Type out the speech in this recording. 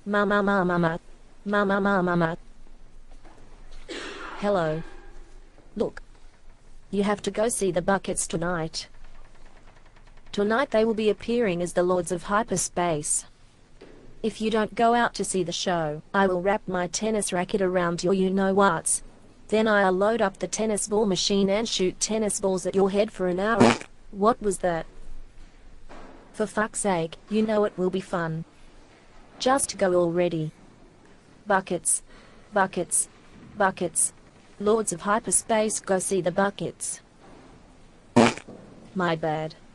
Mama mama mama. Mama mama mama. Hello. Look. You have to go see the Buckets tonight. Tonight they will be appearing as the Lords of Hyperspace. If you don't go out to see the show, I will wrap my tennis racket around your you-know-whats. Then I'll load up the tennis ball machine and shoot tennis balls at your head for an hour. What was that? For fuck's sake, you know it will be fun. Just go already. Buckets. Buckets. Buckets. Lords of Hyperspace, go see the Buckets. My bad.